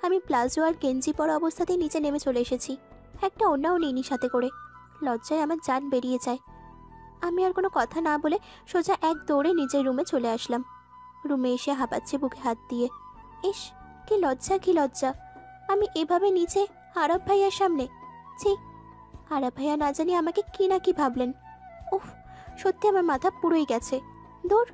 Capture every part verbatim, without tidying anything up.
আমি প্লাজো আর গেঞ্জি পরা অবস্থাতেই নিচে নেমে চলে এসেছি। একটা অন্যও নিইনি সাথে করে। লজ্জায় আমার জান বেরিয়ে যায়। আমি আর কোনো কথা না বলে সোজা এক দৌড়ে নিজের রুমে চলে আসলাম। রুমে এসে হাঁপাচ্ছে বুকে হাত দিয়ে। ইস, কি লজ্জা কি লজ্জা! আমি এভাবে নিচে আরব ভাইয়ার সামনে। ছি, আরব ভাইয়া না জানি আমাকে কি না কি ভাবলেন। উফ, সত্যি আমার মাথা পুরোই গেছে। দূর।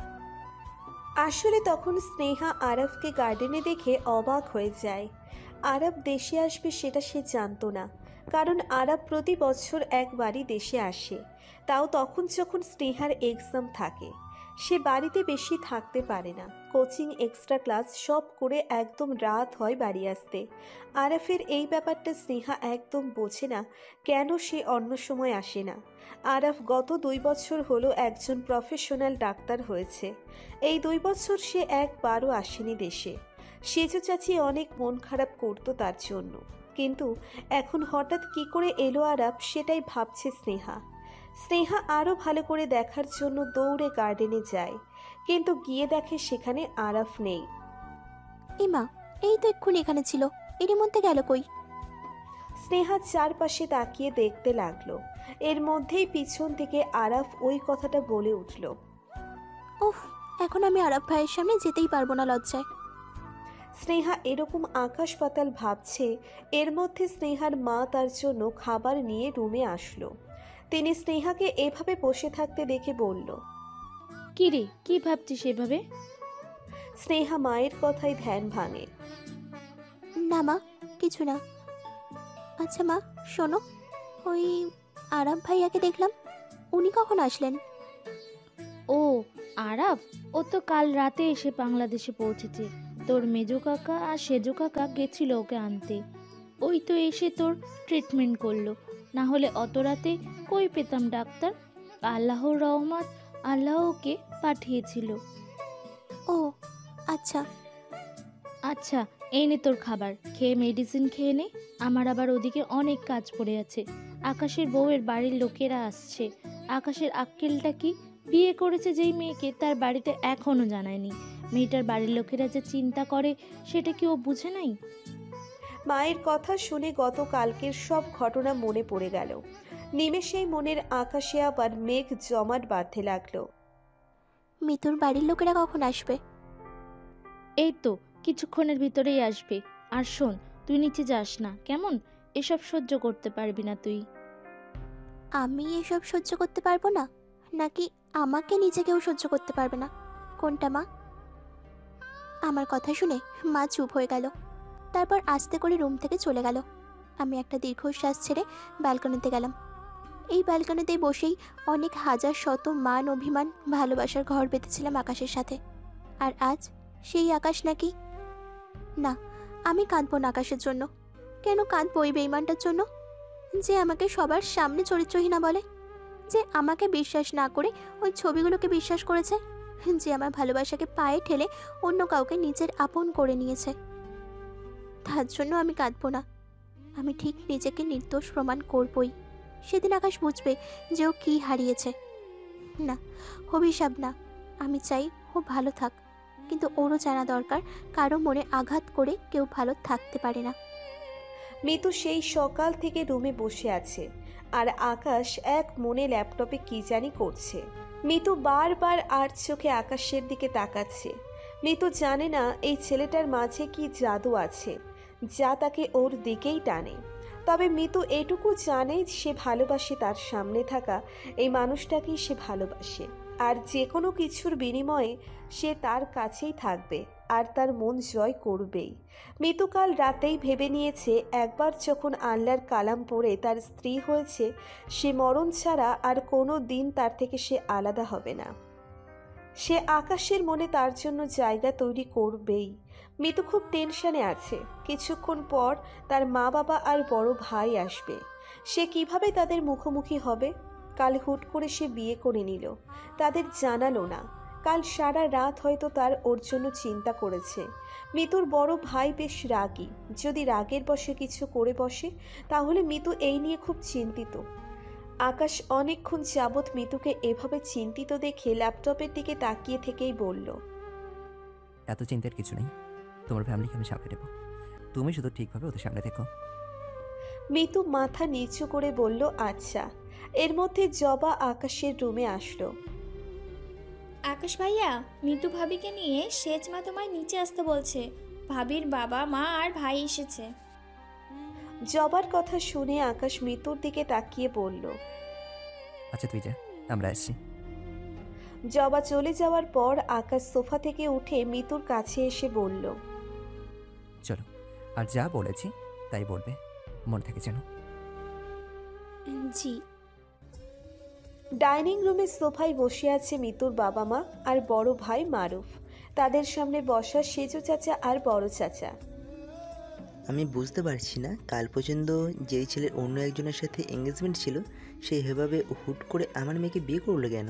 আসলে তখন স্নেহা আরবকে গার্ডেনে দেখে অবাক হয়ে যায়। আরব দেশে আসবে সেটা সে জানতো না, কারণ আরব প্রতি বছর একবারই দেশে আসে, তাও তখন যখন স্নেহার এক্সাম থাকে। সে বাড়িতে বেশি থাকতে পারে না, কোচিং এক্সট্রা ক্লাস সব করে একদম রাত হয় বাড়ি আসতে। আরফের এই ব্যাপারটা স্নেহা একদম বোঝে না, কেন সে অন্য সময় আসে না। আরফ গত দুই বছর হলো একজন প্রফেশনাল ডাক্তার হয়েছে। এই দুই বছর সে একবারও আসেনি দেশে। সেজো চাচি অনেক মন খারাপ করতো তার জন্য, কিন্তু এখন হঠাৎ কি করে এলো আরব সেটাই ভাবছে স্নেহা। স্নেহা আরও ভালো করে দেখার জন্য দৌড়ে গার্ডেনে যায়, কিন্তু গিয়ে দেখে সেখানে আরফ নেই। ইমা, এই তো এক্ষুনি এখানে ছিল, এরই মধ্যে গেল কই? স্নেহা চারপাশে তাকিয়ে দেখতে লাগলো। এর মধ্যেই পিছন থেকে আরফ ওই কথাটা বলে উঠল। উফ, এখন আমি আরব ভাইয়ের সামনে যেতেই পারবো না লজ্জায়। স্নেহা এরকম আকাশ পাতাল ভাবছে, এর মধ্যে স্নেহার মা তার জন্য খাবার নিয়ে রুমে আসলো। তিনি স্নেহাকে এভাবে বসে থাকতে দেখে বলল, কি রে, কি ভাবছিস এভাবে? স্নেহা মায়ের কথায় ধ্যান ভাঙে। না মা, কিছু না। আচ্ছা মা, শোনো, ওই আরব ভাইয়াকে দেখলাম, উনি কখন আসলেন? ও, আরাফ, ও তো কাল রাতে এসে বাংলাদেশে পৌঁছেছে। তোর মেজো কাকা আর সেজো কাকা গেছিল ওকে আনতে। ওই তো এসে তোর ট্রিটমেন্ট করলো, না হলে অত রাতে কই পেতাম ডাক্তার। আল্লাহর রহমত, আল্লাহ ওকে পাঠিয়েছিল। ও আচ্ছা। আচ্ছা, এই নে তোর খাবার, খেয়ে মেডিসিন খেয়ে নে। আমার আবার ওদিকে অনেক কাজ পড়ে আছে। আকাশের বউয়ের বাড়ির লোকেরা আসছে। আকাশের আক্কেলটা কি, বিয়ে করেছে যেই মেয়েকে তার বাড়িতে এখনো জানায়নি। মেয়েটার বাড়ির লোকেরা যে চিন্তা করে সেটা কি ও বুঝে নাই? মায়ের কথা শুনে গতকালকের সব ঘটনা মনে পড়ে গেল। নিমেষেই মনের আকাশে আবার মেঘ জমাট বাঁধতে লাগলো। মিতুর বাড়ির লোকেরা কখন আসবে? এই তো কিছুক্ষণের ভিতরেই আসবে। আর শোন, তুই নিচে যাস না কেমন? এসব সহ্য করতে পারবি না তুই। আমি এসব সহ্য করতে পারবো না, নাকি আমাকে নিজেকেও সহ্য করতে পারবে না? কোনটা মা? আমার কথা শুনে মা চুপ হয়ে গেল। তারপর আস্তে করে রুম থেকে চলে গেল। আমি একটা দীর্ঘশ্বাস ছেড়ে ব্যালকনিতে গেলাম। এই ব্যালকনিতেই বসেই অনেক হাজার শত মান অভিমান ভালোবাসার ঘর বেঁধেছিলাম আকাশের সাথে। আর আজ সেই আকাশ নাকি? না, আমি কাঁদবো না আকাশের জন্য। কেন কাঁদবো ওই বেইমানটার জন্য, যে আমাকে সবার সামনে চরিত্রহীনা বলে, যে আমাকে বিশ্বাস না করে ওই ছবিগুলোকে বিশ্বাস করেছে, যে আমার ভালোবাসাকে পায়ে ঠেলে অন্য কাউকে নিজের আপন করে নিয়েছে। তার জন্য আমি কাঁদবো না। আমি ঠিক নিজেকে নির্দোষ প্রমাণ করবই। সেদিন আকাশ বুঝবে যে ও কী হারিয়েছে। না, অভিশাপ না। আমি চাই ও ভালো থাক, কিন্তু ওরও জানা দরকার কারো মনে আঘাত করে কেউ ভালো থাকতে পারে না। মিতু সেই সকাল থেকে রুমে বসে আছে, আর আকাশ এক মনে ল্যাপটপে কি জানি করছে। মিতু বারবার আর চোখে আকাশের দিকে তাকাচ্ছে। মিতু জানে না এই ছেলেটার মাঝে কি জাদু আছে, যা তাকে ওর দিকেই টানে। তবে মিতু এটুকু জানে সে ভালোবাসে তার সামনে থাকা এই মানুষটাকেই সে ভালোবাসে, আর যে কোনো কিছুর বিনিময়ে সে তার কাছেই থাকবে আর তার মন জয় করবেই। মিতু কাল রাতেই ভেবে নিয়েছে, একবার যখন আল্লাহর কালাম পড়ে তার স্ত্রী হয়েছে, সে মরণ ছাড়া আর কোনো দিন তার থেকে সে আলাদা হবে না। সে আকাশের মনে তার জন্য জায়গা তৈরি করবেই। মিতু খুব টেনশনে আছে। কিছুক্ষণ পর তার মা বাবা আর বড় ভাই আসবে। সে কিভাবে তাদের মুখোমুখি হবে? কাল হুট করে সে বিয়ে করে নিল, তাদের জানালো না। কাল সারা রাত হয়তো তার ওর জন্য চিন্তা করেছে। মিতুর বড় ভাই বেশ রাগী, যদি রাগের বশে কিছু করে বসে তাহলে মিতু এই নিয়ে খুব চিন্তিত। আকাশ অনেকক্ষণ যাবৎ মিতুকে এভাবে চিন্তিত দেখে ল্যাপটপের দিকে তাকিয়ে থেকেই বলল, এত চিন্তার কিছু নেই, তোমার ফ্যামিলিকে আমি সামলে নেব। তুমি শুধু ঠিকভাবে ওদের সামনে দেখো। মিতু মাথা নিচু করে বলল আচ্ছা। এর মধ্যে জবা আকাশের রুমে আসলো। আকাশ ভাইয়া, মিতু ভাবিকে নিয়ে সেজ মা তোমায় নিচে আসতে বলছে। ভাবির বাবা মা আর ভাই এসেছে। জবার কথা শুনে আকাশ মিতুর দিকে তাকিয়ে বলল। আচ্ছা তুই যা, আমরা আসছি। জবা চলে যাওয়ার পর আকাশ সোফা থেকে উঠে মিতুর কাছে এসে বলল, চলো, আর যা বলেছি তাই বলবে, মনে থাকে যেন। জি। ডাইনিং রুমের সোফায় বসে আছে মিতুর বাবা মা আর বড় ভাই মারুফ। তাদের সামনে বসা সেজু চাচা আর বড় চাচা। আমি বুঝতে পারছি না, কাল পর্যন্ত যেই ছেলের অন্য একজনের সাথে এঙ্গেজমেন্ট ছিল সে এভাবে হুট করে আমার মেয়েকে বিয়ে করলো কেন?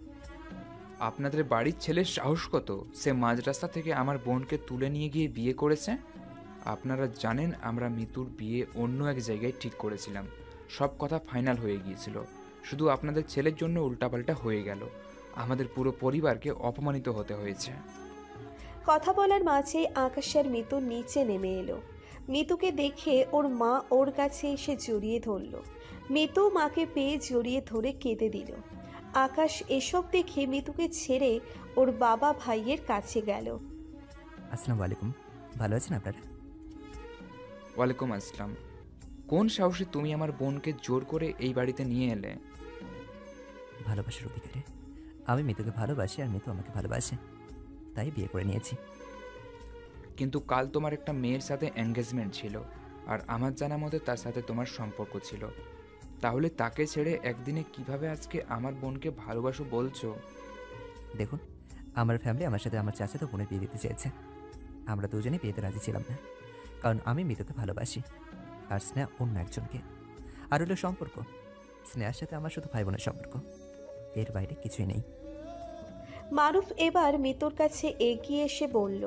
আপনাদের বাড়ির ছেলের সাহস কত? সে মাঝ রাস্তা থেকে আমার বোনকে তুলে নিয়ে গিয়ে বিয়ে করেছে। আপনারা জানেন আমরা মিতুর বিয়ে অন্য এক জায়গায় ঠিক করেছিলাম। সব কথা ফাইনাল হয়ে গিয়েছিল, শুধু আপনাদের ছেলের জন্য উল্টাপাল্টা হয়ে গেল। আমাদের পুরো পরিবারকে অপমানিত হতে হয়েছে। কথা বলার মাঝেই আকাশ আর মিতু নিচে নেমে এলো। মিতুকে দেখে ওর মা ওর কাছে এসে জড়িয়ে ধরল। মিতু মাকে পেয়ে জড়িয়ে ধরে কেঁদে দিল। আকাশ এসব দেখে মিতুকে ছেড়ে ওর বাবা ভাইয়ের কাছে গেল। আসসালামু আলাইকুম, ভালো আছেন আপনারা? ওয়ালাইকুম আসসালাম। কোন সাহসে তুমি আমার বোনকে জোর করে এই বাড়িতে নিয়ে এলে? ভালোবাসার অধিকারে। আমি মিতুকে ভালোবাসি আর মিতু আমাকে ভালোবাসে, তাই বিয়ে করে নিয়েছি। কিন্তু কাল তোমার একটা মেয়ের সাথে এঙ্গেজমেন্ট ছিল, আর আমার জানা মতে তার সাথে তোমার সম্পর্ক ছিল। তাহলে তাকে ছেড়ে একদিনে কিভাবে আজকে আমার বোনকে ভালোবাসো বলছো? দেখুন, আমার ফ্যামিলি আমার সাথে আমার চাচাতো বোনের বিয়ে দিতে চেয়েছে। আমরা দুজনেই বিয়েতে রাজি ছিলাম না, কারণ আমি মিতুকে ভালোবাসি আর স্নেহা অন্য একজনকে। আর হলো সম্পর্ক, স্নেহার সাথে আমার শুধু ভাই বোনের সম্পর্ক, এর বাইরে কিছুই নেই। মারুফ এবার মিতুর কাছে এগিয়ে এসে বলল,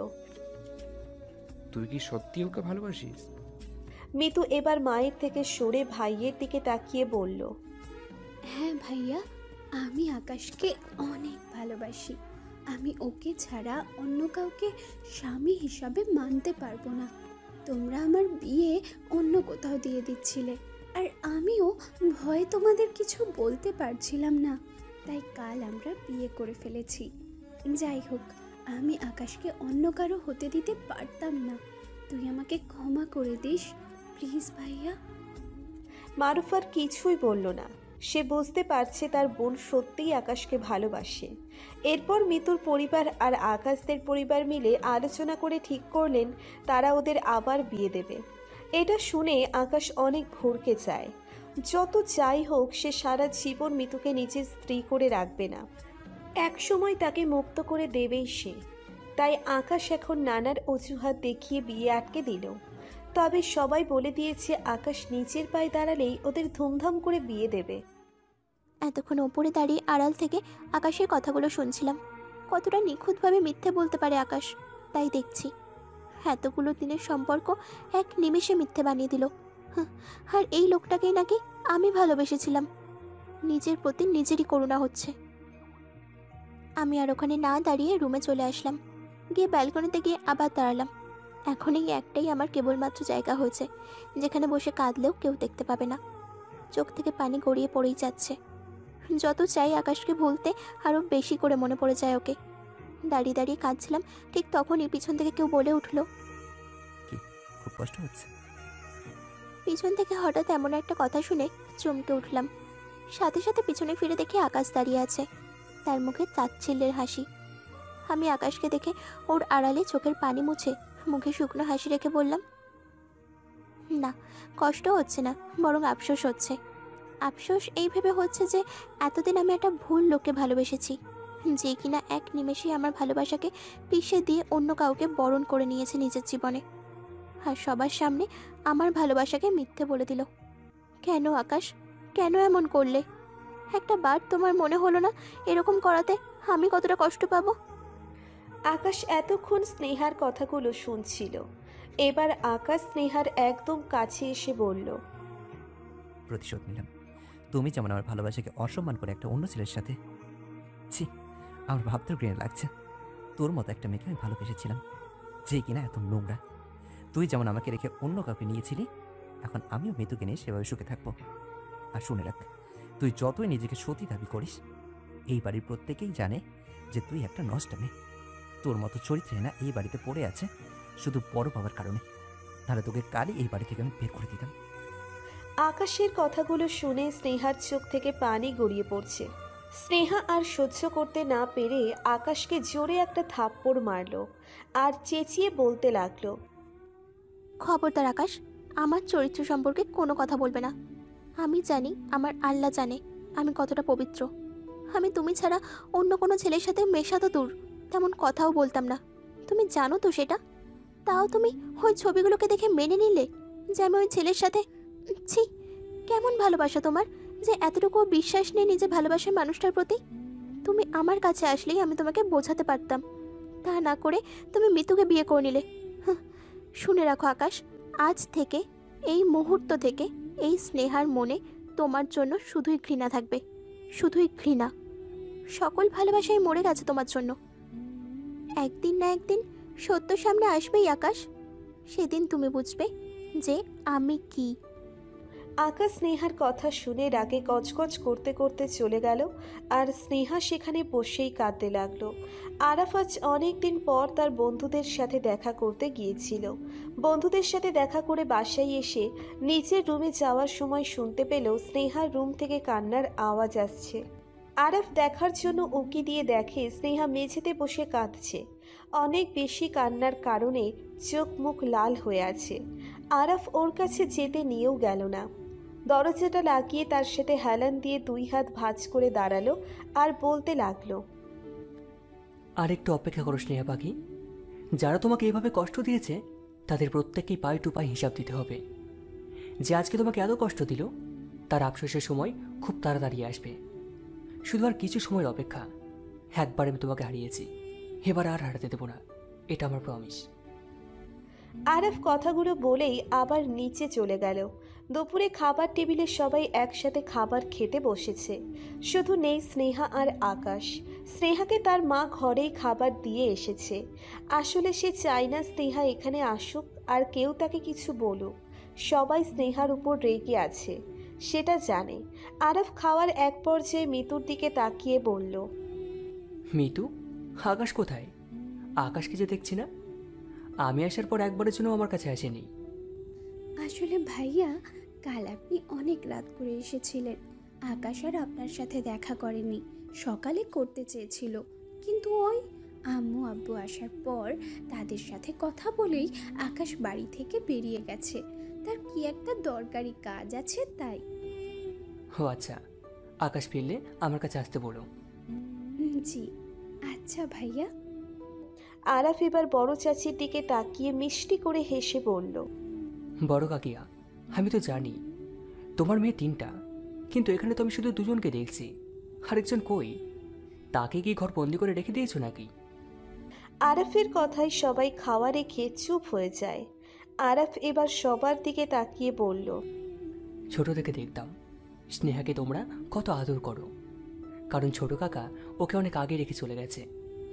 তুই কি সত্যি ওকে ভালোবাসিস? মিতু এবার মায়ের থেকে সরে ভাইয়ের দিকে তাকিয়ে বলল, হ্যাঁ ভাইয়া, আমি আকাশকে অনেক ভালোবাসি। আমি ওকে ছাড়া অন্য কাউকে স্বামী হিসাবে মানতে পারবো না। তোমরা আমার বিয়ে অন্য কোথাও দিয়ে দিচ্ছিলে, আর আমিও ভয়ে তোমাদের কিছু বলতে পারছিলাম না, তাই কাল আমরা বিয়ে করে ফেলেছি। যাই হোক, আমি আকাশকে অন্য কারো হতে দিতে পারতাম না। তুই আমাকে ক্ষমা করে দিস প্লিজ ভাইয়া। মারুফ আর কিছুই বলল না। সে বুঝতে পারছে তার বোন সত্যিই আকাশকে ভালোবাসে। এরপর মিতুর পরিবার আর আকাশদের পরিবার মিলে আলোচনা করে ঠিক করলেন তারা ওদের আবার বিয়ে দেবে। এটা শুনে আকাশ অনেক ভরকে যায়। যত যাই হোক, সে সারা জীবন মিতুকে নিজের স্ত্রী করে রাখবে না, এক সময় তাকে মুক্ত করে দেবেই সে। তাই আকাশ এখন নানার অজুহাত দেখিয়ে বিয়ে আটকে দিল। তবে সবাই বলে দিয়েছে আকাশ নিচের পায়ে দাঁড়ালেই ওদের ধুমধাম করে বিয়ে দেবে। এতক্ষণ ওপরে দাঁড়িয়ে আড়াল থেকে আকাশের কথাগুলো শুনছিলাম। কতটা নিখুঁতভাবে মিথ্যে বলতে পারে আকাশ, তাই দেখছি। এতগুলো দিনের সম্পর্ক এক নিমেষে মিথ্যে বানিয়ে দিল। হাহ, আর এই লোকটাকেই নাকি আমি ভালোবেসেছিলাম। নিজের প্রতি নিজেরই করুণা হচ্ছে। আমি আর ওখানে না দাঁড়িয়ে রুমে চলে আসলাম। গিয়ে ব্যালকনিতে গিয়ে আবার দাঁড়ালাম। এখন এই একটাই আমার কেবলমাত্র জায়গা হয়েছে যেখানে বসে কাঁদলেও কেউ দেখতে পাবে না। চোখ থেকে পানি গড়িয়ে পড়েই যাচ্ছে। যত চাই আকাশকে ভুলতে, আরও বেশি করে মনে পড়ে যায় ওকে। দাঁড়িয়ে দাঁড়িয়ে কাঁদছিলাম, ঠিক তখনই পিছন থেকে কেউ বলে উঠল, কি খুব কষ্ট হচ্ছে? পিছন থেকে হঠাৎ এমন একটা কথা শুনে চমকে উঠলাম। সাথে সাথে পিছনে ফিরে দেখি আকাশ দাঁড়িয়ে আছে, তার মুখে তাচ্ছিল্যের হাসি। আমি আকাশকে দেখে ওর আড়ালে চোখের পানি মুছে মুখে শুকনো হাসি রেখে বললাম, না, কষ্ট হচ্ছে না, বরং আফসোস হচ্ছে। আফসোস এই ভেবে হচ্ছে যে এতদিন আমি একটা ভুল লোককে ভালোবেসেছি, যে কিনা এক নিমেষেই আমার ভালোবাসাকে পিষে দিয়ে অন্য কাউকে বরণ করে নিয়েছে নিজের জীবনে, আর সবার সামনে আমার ভালোবাসাকে মিথ্যে বলে দিল। কেন আকাশ, কেন এমন করলে? একটা বার তোমার মনে হলো না এরকম করাতে আমি কতটা কষ্ট পাবো? আকাশ এতক্ষণ স্নেহার কথাগুলো শুনছিল। এবার আকাশ স্নেহার একদম কাছে এসে বলল, প্রতিশোধ নিলাম। তুমি যেমন আমার ভালোবাসাকে অসম্মান করে একটা অন্য ছেলের সাথে, ছি, আমার ভাবতেও ঘৃণা লাগছে। তোর মতো একটা মেয়েকে আমি ভালোবেসেছিলাম, যে কিনা এত নোংরা, তুই যেমন আমাকে রেখে অন্য কাউকে নিয়েছিলি, এখন আমিও মিতুকে নিয়ে সেভাবে সুখে থাকবো। আর শুনে রাখ, তুই যতই নিজেকে সতী দাবি করিস, এই বাড়ির প্রত্যেকেই জানে যে তুই একটা নষ্ট মেয়ে। তোর মতো চরিত্রে না এই বাড়িতে পড়ে আছে শুধু বড় বাবার কারণে, তাহলে তোকে কালই এই বাড়ি থেকে আমি বের করে দিতাম। আকাশের কথাগুলো শুনে স্নেহার চোখ থেকে পানি গড়িয়ে পড়ছে। স্নেহা আর সহ্য করতে না পেরে আকাশকে জোরে একটা থাপ্পড় মারল আর চেঁচিয়ে বলতে লাগলো, খবরদার আকাশ, আমার চরিত্র সম্পর্কে কোনো কথা বলবে না। আমি জানি, আমার আল্লাহ জানে আমি কতটা পবিত্র। আমি তুমি ছাড়া অন্য কোনো ছেলের সাথে মেশা তো দূর, তেমন কথাও বলতাম না। তুমি জানো তো সেটা, তাও তুমি ওই ছবিগুলোকে দেখে মেনে নিলে যে আমি ওই ছেলের সাথে। ছি, কেমন ভালোবাসা তোমার যে এতটুকু বিশ্বাস নেই নিজে ভালোবাসার মানুষটার প্রতি। তুমি আমার কাছে আসলেই আমি তোমাকে বোঝাতে পারতাম, তা না করে তুমি মিতুকে বিয়ে করে নিলে। হাহ, শুনে রাখো আকাশ, আজ থেকে, এই মুহূর্ত থেকে এই স্নেহার মনে তোমার জন্য শুধুই ঘৃণা থাকবে, শুধুই ঘৃণা। সকল ভালোবাসাই মরে গেছে তোমার জন্য। একদিন না একদিন সত্য সামনে আসবেই আকাশ, সেদিন তুমি বুঝবে যে আমি কি। আকাশ স্নেহার কথা শুনে রাগে গজগজ করতে করতে চলে গেল আর স্নেহা সেখানে বসেই কাঁদতে লাগলো। আরাফ আজ অনেকদিন পর তার বন্ধুদের সাথে দেখা করতে গিয়েছিল। বন্ধুদের সাথে দেখা করে বাসায় এসে নিচের রুমে যাওয়ার সময় শুনতে পেল স্নেহার রুম থেকে কান্নার আওয়াজ আসছে। আরাফ দেখার জন্য উকি দিয়ে দেখে স্নেহা মেঝেতে বসে কাঁদছে। অনেক বেশি কান্নার কারণে চোখ মুখ লাল হয়ে আছে। আরাফ ওর কাছে যেতে নিয়েও গেল না। দরজাটা লাগিয়ে তার সাথে হেলান দিয়ে দুই হাত ভাঁজ করে দাঁড়ালো আর বলতে লাগলো, আর একটু অপেক্ষা করো স্নেহা পাখি। যারা তোমাকে এভাবে কষ্ট দিয়েছে তাদের প্রত্যেককেই পাই টু পাই হিসাব দিতে হবে। যে আজকে তোমাকে এত কষ্ট দিল তার আফসোসের সময় খুব তাড়াতাড়ি আসবে। শুধু আর কিছু সময়ের অপেক্ষা। একবার আমি তোমাকে হারিয়েছি, এবার আর হারাতে দেবো না, এটা আমার প্রমিস। আরাফ কথাগুলো বলেই আবার নিচে চলে গেল। দুপুরে খাবার টেবিলে সবাই একসাথে খাবার খেতে বসেছে, শুধু নেই স্নেহা আর আকাশ। স্নেহাকে তার মা ঘরেই খাবার দিয়ে এসেছে। আসলে সে চায় না স্নেহা এখানে আসুক আর কেউ তাকে কিছু বলুক। সবাই স্নেহার উপর রেগে আছে, সেটা জানে। আরাফ খাওয়ার এক পর্যায়ে মিতুর দিকে তাকিয়ে বলল, মিতু, আকাশ কোথায়? আকাশকে যে দেখছি না। আমি আসার পর একবারের জন্য আমার কাছে আসেনি। আসলে ভাইয়া, কাল আপনি অনেক রাত করে এসেছিলেন। আকাশ আর আপনার সাথে দেখা করেনি, সকালে করতে চেয়েছিল, কিন্তু ওই আম্মু আব্বু আসার পর তাদের সাথে কথা বলেই আকাশ বাড়ি থেকে বেরিয়ে গেছে। তার কি একটা দরকারি কাজ আছে তাই। ও আচ্ছা, আকাশ ফিরলে আমার কাছে আসতে বলো। হুম, জি আচ্ছা ভাইয়া। আরাফ এবার বড় চাচির দিকে তাকিয়ে মিষ্টি করে হেসে বলল, বড় কাকিয়া, আমি তো জানি তোমার মেয়ে তিনটা, কিন্তু এখানে তো আমি শুধু দুজনকে দেখছি। আরেকজন কই? তাকে কি ঘর বন্দি করে রেখে দিয়েছো নাকি? আরাফের কথায় সবাই খাওয়া রেখে চুপ হয়ে যায়। আরাফ এবার সবার দিকে তাকিয়ে বলল, ছোট থেকে দেখতাম স্নেহাকে তোমরা কত আদর করো, কারণ ছোট কাকা ওকে অনেক আগে রেখে চলে গেছে।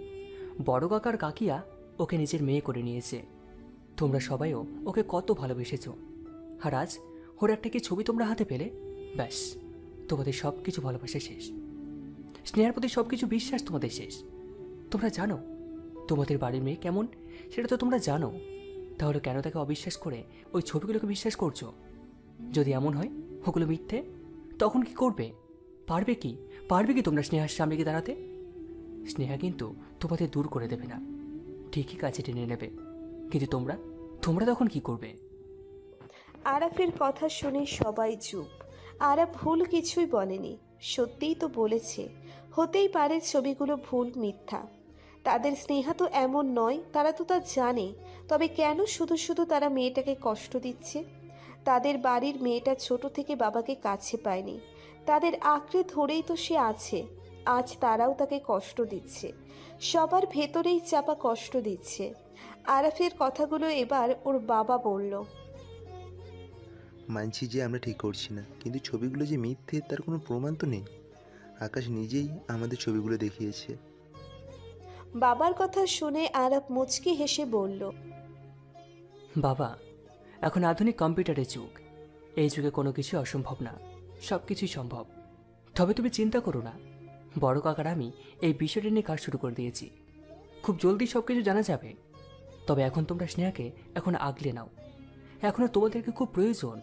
বড় কাকার কাকিয়া ওকে নিজের মেয়ে করে নিয়েছে। তোমরা সবাইও ওকে কত ভালোবেসেছো, আর আজ ওর একটা কি ছবি তোমরা হাতে পেলে, ব্যাস তোমাদের সব কিছু ভালোবাসা শেষ। স্নেহার প্রতি সব কিছু বিশ্বাস তোমাদের শেষ। তোমরা জানো তোমাদের বাড়ির মেয়ে কেমন, সেটা তো তোমরা জানো। তাহলে কেন তাকে অবিশ্বাস করে ওই ছবিগুলোকে বিশ্বাস করছো? যদি এমন হয় ওগুলো মিথ্যে, তখন কি করবে? পারবে কি পারবে কি তোমরা স্নেহার সামনে গিয়ে দাঁড়াতে? স্নেহা কিন্তু তোমাদের দূর করে দেবে না, ঠিকই কাছে টেনে নেবে, কিন্তু তোমরা তোমরা তখন কি করবে? আরাফের কথা শুনে সবাই চুপ। আরাফ ভুল কিছুই বলেনি, সত্যিই তো বলেছে। হতেই পারে ছবিগুলো ভুল, মিথ্যা। তাদের স্নেহা তো এমন নয়, তারা তো তা জানে। তবে কেন শুধু শুধু তারা মেয়েটাকে কষ্ট দিচ্ছে? তাদের বাড়ির মেয়েটা ছোট থেকে বাবাকে কাছে পায়নি, তাদের আঁকড়ে ধরেই তো সে আছে। আজ তারাও তাকে কষ্ট দিচ্ছে, সবার ভেতরেই চাপা কষ্ট দিচ্ছে। আরাফের কথাগুলো এবার ওর বাবা বলল, মানছি যে আমরা ঠিক করছি না, কিন্তু ছবিগুলো যে মিথ্যে তার কোনো প্রমাণ তো নেই। আকাশ নিজেই আমাদের ছবিগুলো দেখিয়েছে। বাবার কথা শুনে আরাফ মুচকি হেসে বলল, বাবা, এখন আধুনিক কম্পিউটারের যুগ। এই যুগে কোনো কিছু অসম্ভব না, সব কিছুই সম্ভব। তবে তুমি চিন্তা করো না, বড় কাকার আমি এই বিষয়টা নিয়ে কাজ শুরু করে দিয়েছি। খুব জলদি সব কিছু জানা যাবে। তবে এখন তোমরা স্নেহাকে এখন আগলে নাও, এখনও তোমাদেরকে খুব প্রয়োজন।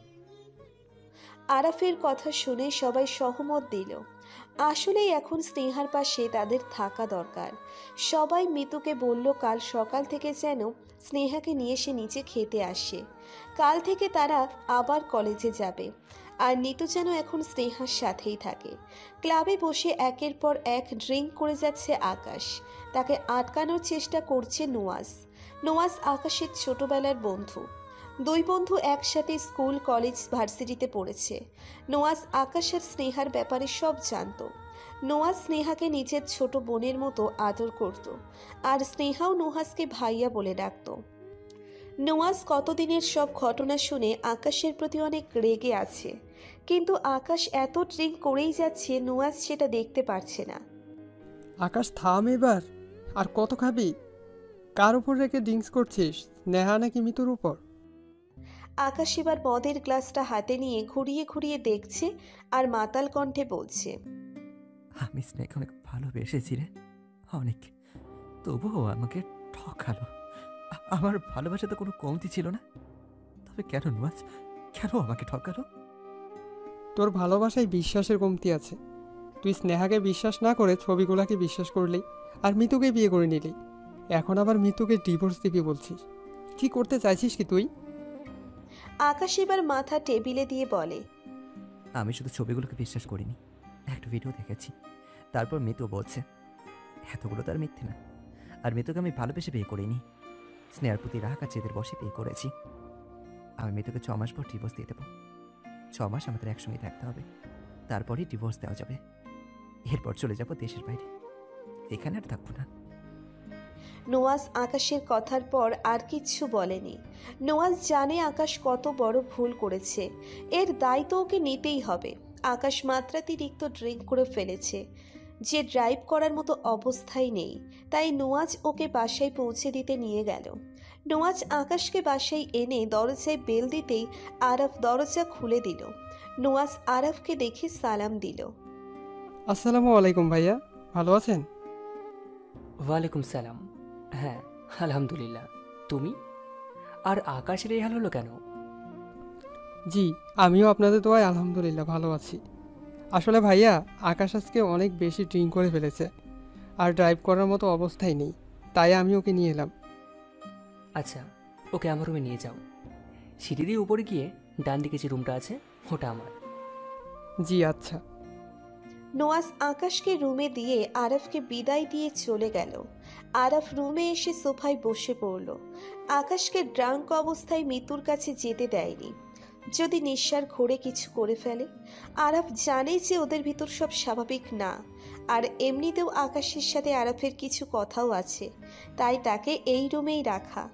আরাফের কথা শুনে সবাই সহমত দিল। আসলেই এখন স্নেহার পাশে তাদের থাকা দরকার। সবাই মিতুকে বলল কাল সকাল থেকে যেন স্নেহাকে নিয়ে সে নিচে খেতে আসে। কাল থেকে তারা আবার কলেজে যাবে। আর নিতু যেন এখন স্নেহার সাথেই থাকে। ক্লাবে বসে একের পর এক ড্রিঙ্ক করে যাচ্ছে আকাশ। তাকে আটকানোর চেষ্টা করছে নোয়াজ। নোয়াজ আকাশের ছোটবেলার বন্ধু। দুই বন্ধু একসাথে স্কুল, কলেজ, ভার্সিটিতে পড়েছে। নোয়াজ আকাশ আর স্নেহার ব্যাপারে সব জানত। নোয়াজ স্নেহাকে নিজের ছোট বোনের মতো আদর করত, আর স্নেহাও নোহাজকে ভাইয়া বলে ডাকত। নোয়াজ কতদিনের সব ঘটনা শুনে আকাশের প্রতি অনেক রেগে আছে, কিন্তু আকাশ এত ড্রিঙ্ক করেই যাচ্ছে, নোয়াজ সেটা দেখতে পারছে না। আকাশ থাম এবার, আর কত খাবি? কার উপর রেখে ড্রিঙ্কস করছিস? নেহা নাকি মিতুর উপর? আকাশ এবার মদের গ্লাসটা হাতে নিয়ে ঘুরিয়ে ঘুরিয়ে দেখছে আর মাতাল কণ্ঠে বলছে, আমি স্নেহকে অনেক ভালোবেসেছি রে, অনেক। তবুও আমাকে ঠকালো। আ- আমার ভালোবাসা তো কোনো কমতি ছিল না। তবে কেন নুয়াজ, কেন আমাকে ঠকালো? তোর ভালোবাসায় বিশ্বাসের কমতি আছে। তুই স্নেহাকে বিশ্বাস না করে ছবিগুলাকে বিশ্বাস করলি, আর মিতুকে বিয়ে করে নিলি। এখন আবার মিতুকে ডিভোর্স দিবি বলছিস। কি করতে চাইছিস কি তুই? আকাশ এবার মাথা টেবিলে দিয়ে বলে, আমি শুধু ছবিগুলোকে বিশ্বাস করিনি, একটা ভিডিও দেখেছি। তারপর মিতু বলছে এতগুলো তো আর মিথ্যে না। আর মিতুকে আমি ভালোবেসে বিয়ে করিনি, স্নেহার প্রতি রাগ আর জেদের বসে বিয়ে করেছি। আমি মিতুকে ছ মাস পর ডিভোর্স দিয়ে দেবো। ছ মাস আমাদের একসঙ্গে থাকতে হবে, তারপরেই ডিভোর্স দেওয়া যাবে। এরপর চলে যাব দেশের বাইরে, এখানে আর থাকবো না। নোয়াজ আকাশের কথার পর আর কিচ্ছু বলেনি। নোয়াজ জানে আকাশ কত বড় ভুল করেছে, এর দায় তো ওকে নিতেই হবে। আকাশ মাত্রাতিরিক্ত ড্রিঙ্ক করে ফেলেছে, যে ড্রাইভ করার মতো অবস্থায় নেই। তাই নোয়াজ ওকে বাসায় পৌঁছে দিতে নিয়ে গেল। নোয়াজ আকাশকে বাসায় এনে দরজায় বেল দিতেই আরাফ দরজা খুলে দিল। নোয়াজ আরাফকে দেখে সালাম দিল। আসসালামু আলাইকুম ভাইয়া, ভালো আছেন? ওয়ালাইকুম সালাম। হ্যাঁ, আলহামদুলিল্লাহ। তুমি? আর আকাশের এই হাল হলো কেন? জি, আমিও আপনাদের দোয়ায় আলহামদুলিল্লাহ ভালো আছি। আসলে ভাইয়া, আকাশ আজকে অনেক বেশি ড্রিঙ্ক করে ফেলেছে, আর ড্রাইভ করার মতো অবস্থায় নেই। তাই আমি ওকে নিয়ে এলাম। আচ্ছা, ওকে আমার রুমে নিয়ে যাও। সিঁড়ি দিয়ে উপরে গিয়ে ডান দিকে যে রুমটা আছে ওটা আমার। জি আচ্ছা। নোয়াজ আকাশকে রুমে দিয়ে আরাফকে বিদায় দিয়ে চলে গেল। আরাফ রুমে এসে সোফায় বসে পড়ল। আকাশকে ড্রাঙ্ক অবস্থায় মিতুর কাছে যেতে দেয়নি, যদি নিঃশ্বার ঘোরে কিছু করে ফেলে। আরাফ জানে যে ওদের ভিতর সব স্বাভাবিক না, আর এমনিতেও আকাশের সাথে আরাফের কিছু কথাও আছে, তাই তাকে এই রুমেই রাখা।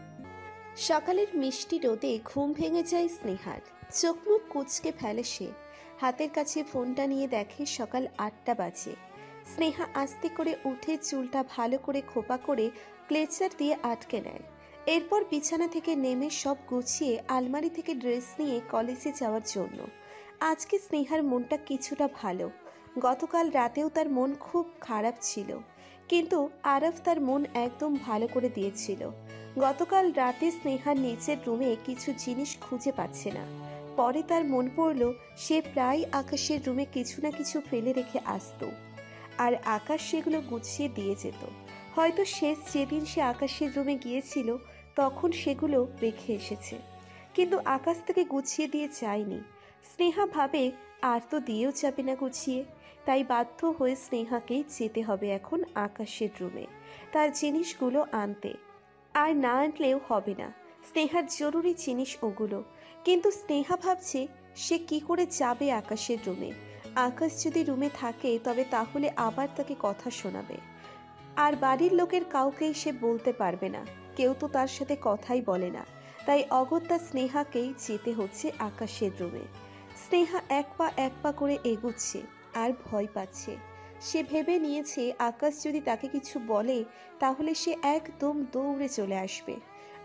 সকালের মিষ্টি রোদে ঘুম ভেঙে যায় স্নেহার। চোখ মুখ কুঁচকে ফেলে সে। হাতের কাছে ফোনটা নিয়ে দেখে সকাল আটটা বাজে। স্নেহা আস্তে করে উঠে চুলটা ভালো করে খোপা করে ক্লেচার দিয়ে আটকে নেয়। এরপর বিছানা থেকে নেমে সব গুছিয়ে আলমারি থেকে ড্রেস নিয়ে কলেজে যাওয়ার জন্য। আজকে স্নেহার মনটা কিছুটা ভালো। গতকাল রাতেও তার মন খুব খারাপ ছিল, কিন্তু আরাফ তার মন একদম ভালো করে দিয়েছিল। গতকাল রাতে স্নেহার নিচের রুমে কিছু জিনিস খুঁজে পাচ্ছে না। পরে তার মন পড়ল সে প্রায় আকাশের রুমে কিছু না কিছু ফেলে রেখে আসতো, আর আকাশ সেগুলো গুছিয়ে দিয়ে যেত। হয়তো শেষ যেদিন সে আকাশের রুমে গিয়েছিল তখন সেগুলো রেখে এসেছে, কিন্তু আকাশ থেকে গুছিয়ে দিয়ে যায়নি। স্নেহা ভাবে আর তো দিয়েও যাবে না গুছিয়ে, তাই বাধ্য হয়ে স্নেহাকেই যেতে হবে এখন আকাশের রুমে তার জিনিসগুলো আনতে। আর না আনলেও হবে না, স্নেহার জরুরি জিনিস ওগুলো। কিন্তু স্নেহা ভাবছে সে কি করে যাবে আকাশের রুমে। আকাশ যদি রুমে থাকে তবে তাহলে আবার তাকে কথা শোনাবে, আর বাড়ির লোকের কাউকেই সে বলতে পারবে না, কেউ তো তার সাথে কথাই বলে না। তাই অগত্যা স্নেহাকেই যেতে হচ্ছে আকাশের রুমে। স্নেহা এক পা এক পা করে এগুচ্ছে আর ভয় পাচ্ছে। সে ভেবে নিয়েছে আকাশ যদি তাকে কিছু বলে তাহলে সে একদম দৌড়ে চলে আসবে,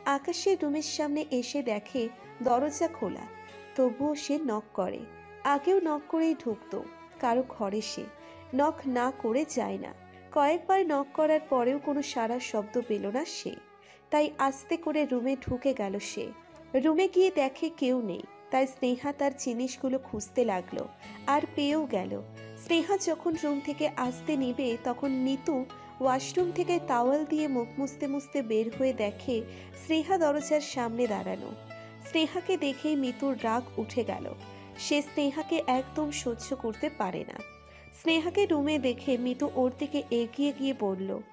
আকাশের রুমের সামনে এসে দেখে দরজা খোলা, তবুও সে নক করে। আগেও নক করেই ঢুকতো, কারো ঘরে সে নক না করে যায় না। কয়েকবার নক করার পরেও কোনো সাড়া শব্দ পেল না সে, তাই আস্তে করে রুমে ঢুকে গেল সে। রুমে গিয়ে দেখে কেউ নেই, তাই স্নেহা তার জিনিসগুলো খুঁজতে লাগলো, আর পেয়েও গেল। স্নেহা যখন রুম থেকে আসতে নিবে তখন মিতু ওয়াশরুম থেকে তাওয়াল দিয়ে মুখ মুছতে মুছতে বের হয়ে দেখে স্নেহা দরজার সামনে দাঁড়ানো। স্নেহাকে দেখেই মিতুর রাগ উঠে গেল। সে স্নেহাকে একদম সহ্য করতে পারে না। স্নেহাকে রুমে দেখে মিতু ওর দিকে এগিয়ে গিয়ে বলল,